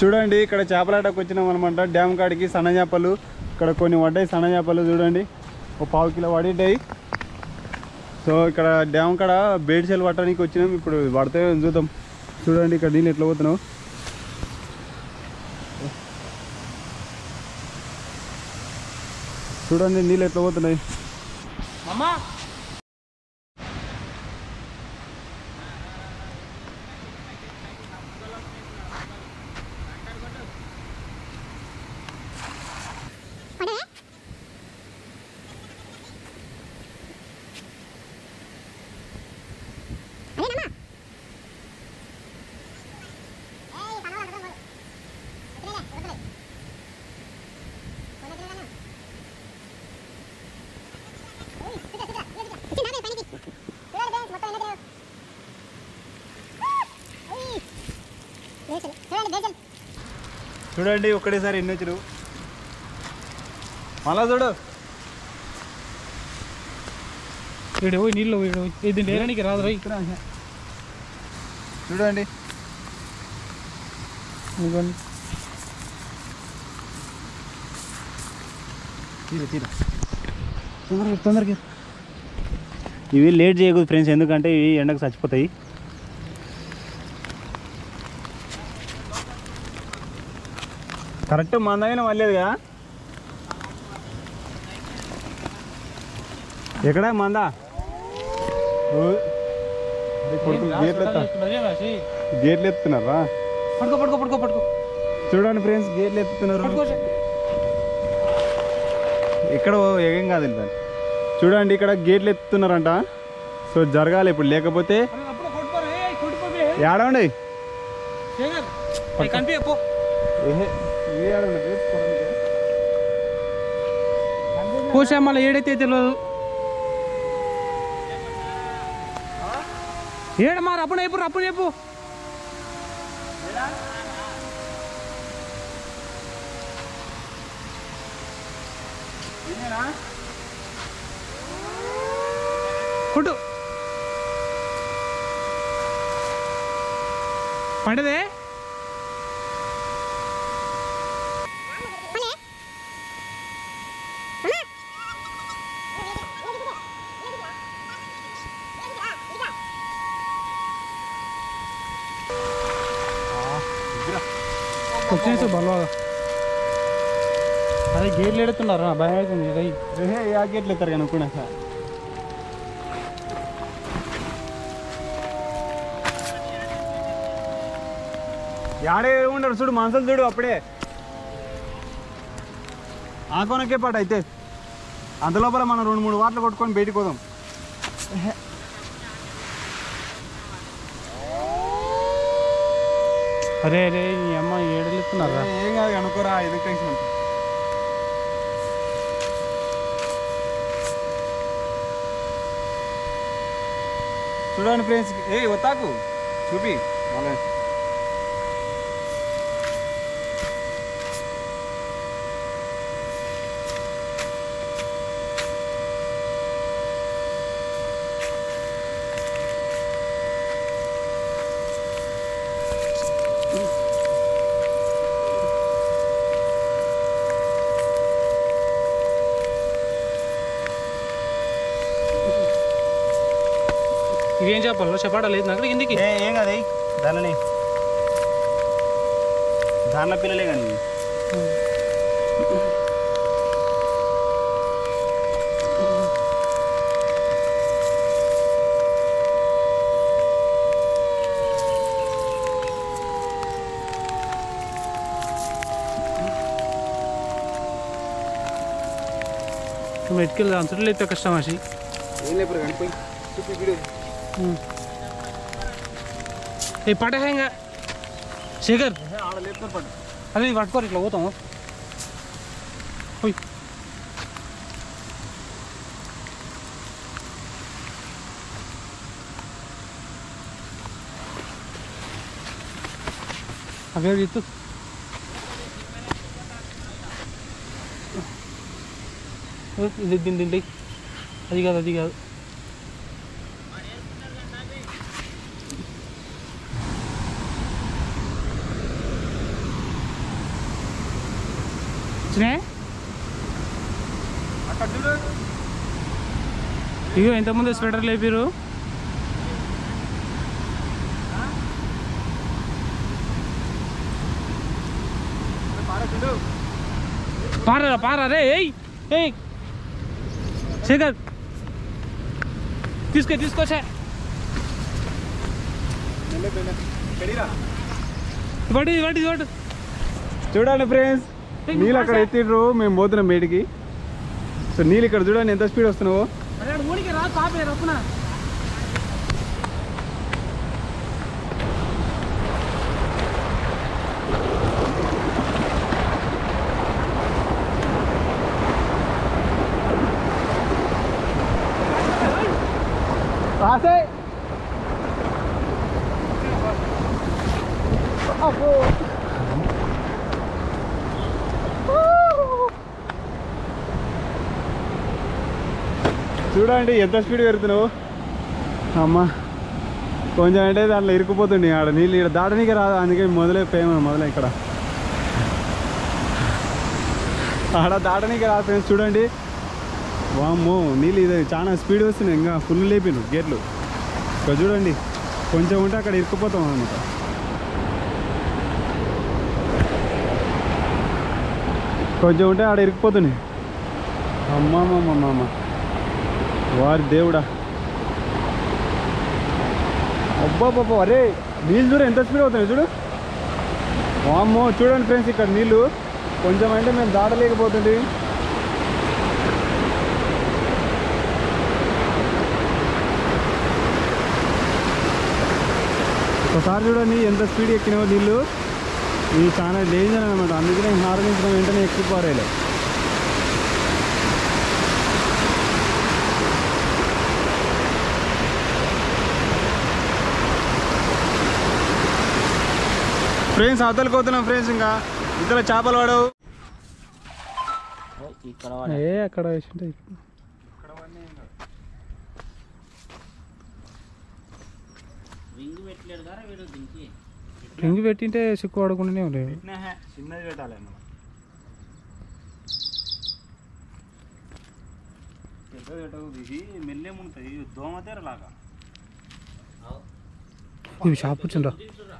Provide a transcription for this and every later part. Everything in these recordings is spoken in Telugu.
చూడండి ఇక్కడ చేపలాటకు వచ్చినాం అనమాట డ్యామ్ కాడికి. సన్న చేపలు ఇక్కడ కొన్ని పడ్డాయి. సన్న చేపలు చూడండి ఒక 1/2 కిలో పడిటాయి. సో ఇక్కడ డ్యామ్ కాడ బేడ్చెలు పట్టడానికి వచ్చినాం. ఇప్పుడు పడితే చూద్దాం. చూడండి ఇక్కడ నీళ్ళు ఎట్లా పోతున్నావు. చూడండి నీళ్ళు ఎట్లా పోతున్నాయి. చూడండి ఒక్కడేసారి ఎన్ని వచ్చారు. మళ్ళా చూడు వీడు పోయి నీళ్ళు వీడు ఇది నేరానికి రాదు పోయి ఇక్కడ. చూడండి తొందరగా. ఇవి లేట్ చేయకూడదు ఫ్రెండ్స్, ఎందుకంటే ఇవి ఎండకు చచ్చిపోతాయి. కరెక్ట్ మందమైన మళ్ళీగా ఎక్కడ మందా గేట్లు ఎత్తున్నారా. చూడండి ఫ్రెండ్స్ గేట్లు ఎత్తుతున్నారు. ఎక్కడ ఏం కాదు దాన్ని. చూడండి ఇక్కడ గేట్లు ఎత్తుతున్నారంట. సో జరగాలి ఇప్పుడు, లేకపోతే ఏడవండి పోసా మళ్ళీ ఏడైతే తెలియదు. ఏడ మరి అప్పుడు చెప్పు అప్పుడు చెప్పు. కొట్టు పడదే. వచ్చేసి బలవాగా అదే గేట్లు ఎడుతున్నారు. భయం అవుతుంది. ఆ గేట్లు ఎత్తారు కానీ కూడా యాడే ఉండరు. చూడు మనుషులు చూడు అప్పుడే ఆకోనకే పాట అయితే అంతలోపల మనం 2-3 వాటలు కొట్టుకొని బయటికి పోదాం. అరే అరే నీ అమ్మ ఏడలేస్తున్నారా. ఏం కాదు అనుకోరా, ఎందుకు టెన్షన్. చూడండి ఫ్రెండ్స్, ఒత్తాకు చూపి మళ్ళీ. ఇవేం చెప్పాలో చెప్పాడలేదు నాకు కిందికి. ఏం కాదు దానిని దానిలో పిల్లలే కానీ మెట్కెళ్ళి అంతట్లో అయితే కష్టం ఆశి. ఏం లేపు కనిపోయి చూపి వీడియో. ఏ పట హ్యాంగా శేఖర్ ఆడ లేపుతారు పట్టు. అదే పట్టుకోరు ఇట్లా పోతాము. పోయి అవే ఎత్తు. ఇది దీని అది కాదు అది కాదు. వచ్చినాయి అక్కడ చూడు. ఇగో ఇంతకుముందు స్వెటర్ లేపారు. పారా పారా రే. ఏయ్ శేఖర్ తీసుకొచ్చా. ఇవ్వండి. చూడండి ఫ్రెండ్స్, నీళ్ళు అక్కడ ఎత్తిడ్రు, మేము పోతున్నాం మేడికి. సో నీళ్ళు ఇక్కడ చూడండి ఎంత స్పీడ్ వస్తున్నావో. రాసే చూడండి ఎంత స్పీడ్ పెరుగుతున్నావు. అమ్మ కొంచెం అంటే దాంట్లో ఇరుక్కుపోతుంది. ఆడ నీళ్ళు ఇక్కడ దాటనీకే రాదు, అందుకే మొదలే ఇక్కడ ఆడ దాటనీకే రాదు ఫ్రెండ్స్. చూడండి వామ్మో నీళ్ళు ఇది చాలా స్పీడ్ వస్తున్నాయి. ఇంకా ఫుల్ లేపిను గేట్లు. ఇక్కడ చూడండి కొంచెం ఉంటే అక్కడ ఇరుక్కుపోతాం అనమాట. కొంచెం ఉంటే ఆడ ఇరుక్కుపోతున్నాయి. అమ్మ వారి దేవుడా. అబ్బాబ్బా అరే నీళ్ళు చూడు ఎంత స్పీడ్ అవుతున్నాయి చూడు. వామ్మో చూడండి ఫ్రెండ్స్, ఇక్కడ నీళ్ళు కొంచెం అంటే మేము దాటలేకపోతుంది. ఒకసారి చూడండి ఎంత స్పీడ్ ఎక్కినావో నీళ్ళు. ఇది చాలా డేంజర్ అనమాట, అందుకనే హారగించడం వెంటనే ఎక్కువ పారేయాలి. ఫ్రెండ్స్ అవతలకి పోతున్నాం ఫ్రెండ్స్. ఇంకా ఇతర చేపలు పడవు. అక్కడ వేసింటే రింగ్ పెట్టింటే సిక్కు పడకుండానే ఉండేవి. చిన్నది పెట్టాలి అన్నమాట. పెద్దది పెట్టదు, ఇది మెల్లేముంటుంది దోమతేరలాగా. ఇవి షాప్ వచ్చిండ్రా.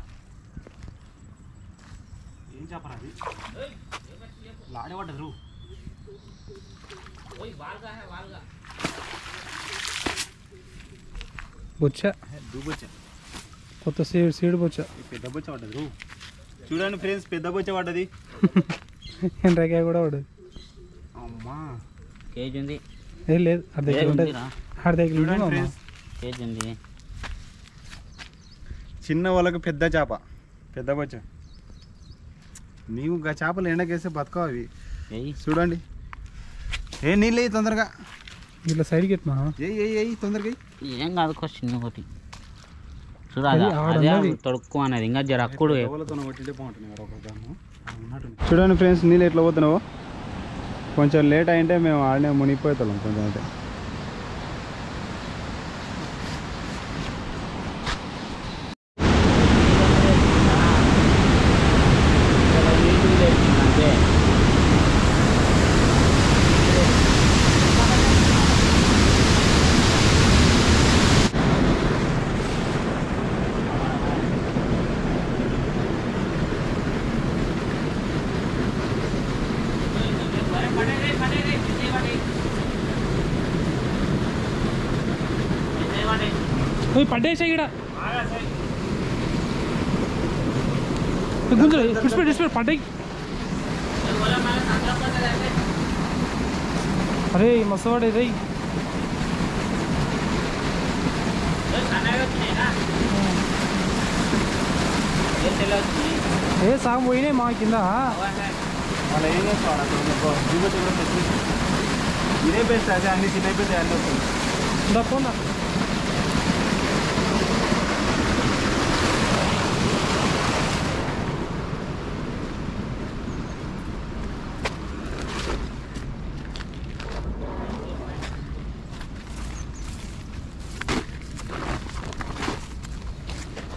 ఏం చేపరా అది? లాడేపడ్డదు. బొచ్చా దూబొచ్చా, కొత్త సీడ్ బొచ్చా. పెద్ద బొచ్చ పడ్డదు. చూడండి ఫ్రెండ్స్, పెద్ద బొచ్చ పడ్డది. ఎండ్రకాయ కూడా పడ్డది. అమ్మా కేజీ ఉంది. ఏం లేదు, అర్ధ కిలో ఉంటుంది. అర్ధ కిలో కేజీ ఉంది. చిన్న వాళ్ళకు పెద్ద చేప, పెద్ద బొచ్చ. నీవు ఇంకా చేపలు ఎండకేస్తే బతకవు అవి. చూడండి ఏ నీళ్ళు అయ్యి తొందరగా ఇట్లా సైడ్కి ఎట్మా ఏ తొందరగా ఏం కాదు, చిన్న ఒకటి చూడాలి తొడుక్కు అనేది ఇంకా జర అక్కుడు. చూడండి ఫ్రెండ్స్, నీళ్ళు ఎట్లా పోతున్నావు. కొంచెం లేట్ అయింటే మేము ఆడనే మునిగిపోతాం కొంచెం. అయితే పడ్డేసా ఇక్కడ గుంజు పడ్డాయి. అరే మస్తు పడే రే. ఏ సాగు పోయినాయి మా కింద. అలా ఏం చేస్తాడు ఇదే బెస్ట్. అదే అన్ని చిన్న అయిపోతాయి అన్నీ వస్తుంది. దప్పందా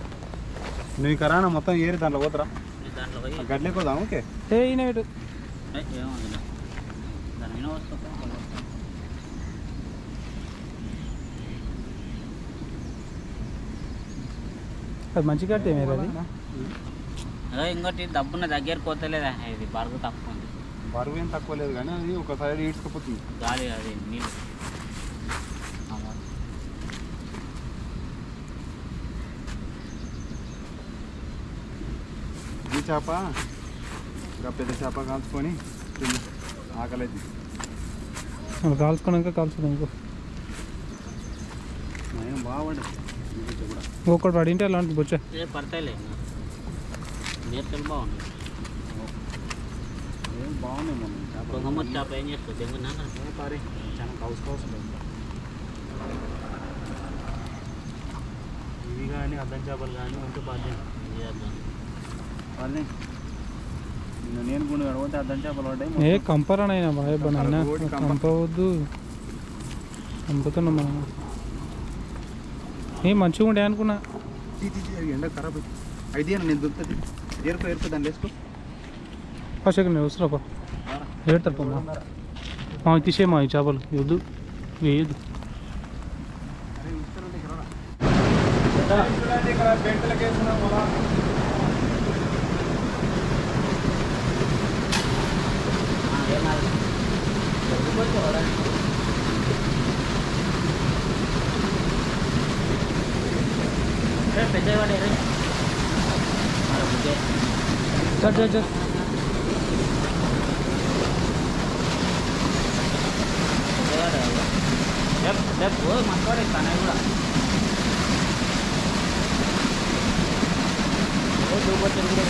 నువ్వు కరానా మొత్తం ఏరి దాంట్లో పోతారా? గడ్లే పోదాం. ఓకే ఏ ఈయన ఏమవుతుంది దాని మీద వస్తుంది. అది మంచి కడితే మీరు అది అదే ఇంకోటి దబ్బున్న దగ్గర పోతలేదా ఇది బరువు తక్కువ ఉంది. బరువు ఏం తక్కువ లేదు కానీ అది ఒక సైడ్ ఈడ్చుకుపోతుంది గాలి అది నీళ్ళు ఈ చేప ఇంకా పెద్ద చేప కాల్చుకొని తిని ఆకలి అయితే మనం కాల్చుకున్నాక కాల్చుదాం ఇంకో ఏం బాగుండే కూడా ఇంకొకటి పడింటే అలాంటి బొచ్చ పడతాయిలే నేర్చులు బాగుంది. ఏం బాగున్నాయి మొన్న చేప పొగమ్మ చేప ఏం చేస్తుంది తెగున్నా సారీ చాలా కౌసు కౌసు ఇవి కానీ అద్దం చేపలు కానీ ఉంటే బాధ్యత. వాళ్ళని నేను గుండు కడపోతే అద్దం చేపలు పడ్డాయి. ఏ కంపరానైనా బాయ్ బనైనా కంపవద్దు కంపుతున్నాం మనం. ఏం మంచిగా ఉండే అనుకున్నా. ఎండ ఖరాబ్ అయితే నేను దొరుకుతుంది ఏరుకో దాన్ని వేసుకో ఫస్ట్ నేను వస్తున్నా ఏడతారు మా తీసేమా ఈ చేపలు వద్దు వేయద్దు. ఇక్కడ బెంటలకు వేస్తున్నాం అలా పెద్దవాడే మంచివాడే కన్నయ్య కూడా దూపొచ్చేది కూడా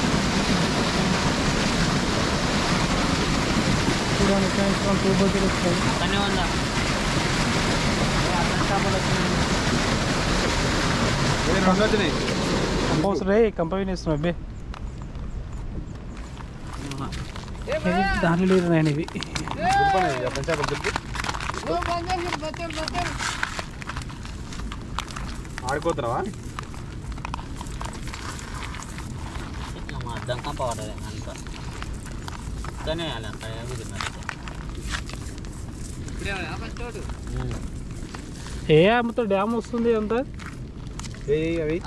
అక్కడనే ఉందా అర్థం చేపలు వచ్చినాయి. కంపల్సరీ కంప వినేస్తున్నావు అబ్బే దాంట్లో లేదు నేను ఇవి ఆడుకోతున్నావా అర్థం కంప పడదు అంత కానీ అలా అక్కడ ఏ అమ్మతో డ్యామ్ వస్తుంది అంత అవి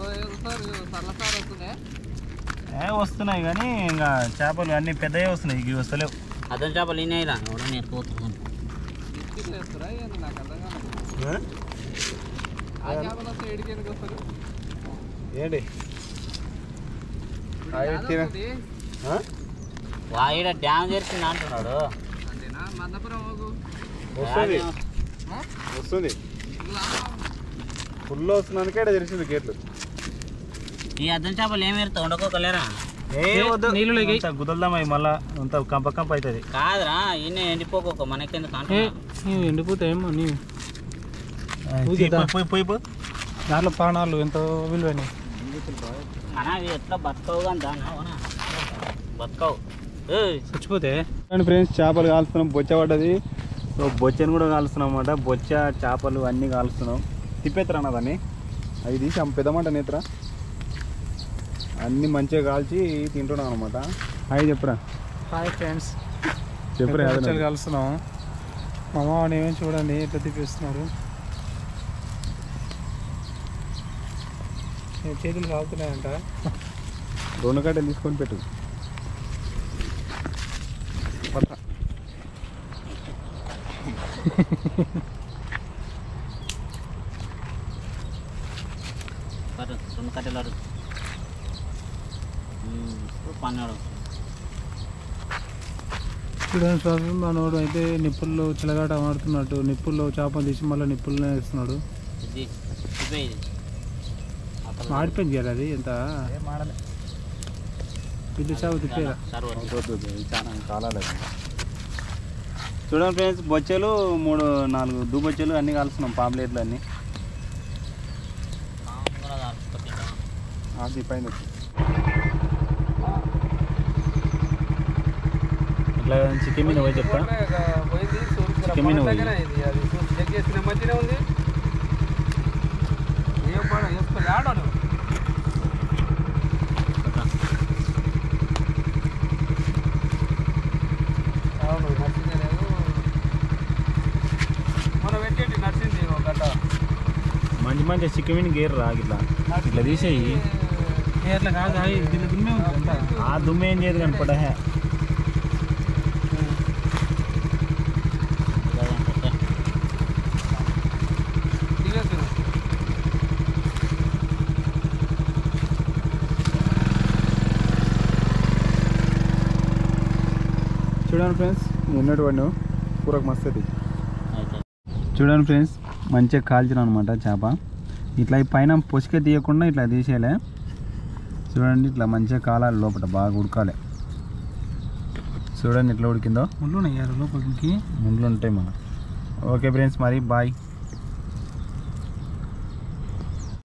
వస్తున్నాయి కానీ ఇంకా చేపలు అన్ని పెద్దవి వస్తున్నాయి ఇవి వస్తలేవు. అర్థం చేపలు ఈయన కూడా నేర్చుకోవచ్చు. ఏంటి వాయిడ డ్యామ్ చేసింది అంటున్నాడు. వస్తుంది ఫుల్ వస్తున్నానికే ఇక్కడ తెలిసింది గేట్లు. ఈ అర్థం చేపలు ఏమి ఎరుతావు ఉండకోకలేరా నీళ్ళు గుదల్దామా మళ్ళా అంత కంప కంప అవుతుంది కాదురా ఈయన ఎండిపోక మనకెందుకు నీవు ఎండిపోతాయేమో నీవు పోయి దాంట్లో ప్రాణాలు ఎంతో విలువైనవి. అవి ఎట్లా బతకవు కానీ దాని బతకవు చచ్చిపోతే. ఫ్రెండ్స్ చేపలు కాలుస్తున్నాం బొచ్చ పడ్డది. సో బొచ్చని కూడా కాలుస్తున్నాం అన్నమాట. బొచ్చ చేపలు అన్నీ కాలుస్తున్నాం. తిప్పేత్తరా దాన్ని అవి తీసి పెద్దమాట నేత్రా అన్నీ మంచిగా కాల్చి తింటున్నాం అనమాట. హాయ్ చెప్పురా. హాయ్ ఫ్రెండ్స్ చెప్పురా కలుస్తున్నాం. మా మామని ఏమేమి చూడండి ఎట్లా తిప్పిస్తున్నారు. చేతులు కాలుతున్నాయంట. 2 కట్టెలు తీసుకొని పెట్టు. రెండు కట్టెలు పన్నాడు చూడండి సార్, మనోడు అయితే నిప్పుల్లో చిలగాట ఆడుతున్నట్టు నిప్పుల్లో చేపలు తీసి మళ్ళీ నిప్పుల్లోనే వేస్తున్నాడు. ఆడిపోయింది కదా అది ఎంత పిల్లి చేప తిప్పేరా. చాలా కాలాలి. చూడండి ఫ్రెండ్స్ బొచ్చెలు 3-4 దూబొచ్చెలు అన్నీ కాలుస్తున్నాం. పాంప్లెట్లు అన్నీ పైన ఇట్లా చికెన్ మీద పోయి చెప్తా. చికెన్ మీద పోయి మంచిగా చికెన్ గేర్ రా ఇట్లా ఇట్లా తీసేయి. అట్లా కాదు దీని దుమ్మే ఉంది అంతా. ఆ దుమ్ము ఏం చేయదు కనపడ. చూడండి ఫ్రెండ్స్ నిన్నటి వాడిని కూరకు మస్తది. చూడండి ఫ్రెండ్స్ మంచిగా కాల్చిన అనమాట చేప. ఇట్లా ఈ పైన పొసిక తీయకుండా ఇట్లా తీసేయాలి. చూడండి ఇట్లా మంచిగా కాలాలి, లోపల బాగా ఉడకాలి. చూడండి ఇట్లా ఉడికిందో. ముళ్ళు ఉన్నాయి లోపలికి, ముండ్లు ఉంటాయి మన. ఓకే ఫ్రెండ్స్ మరి బాయ్.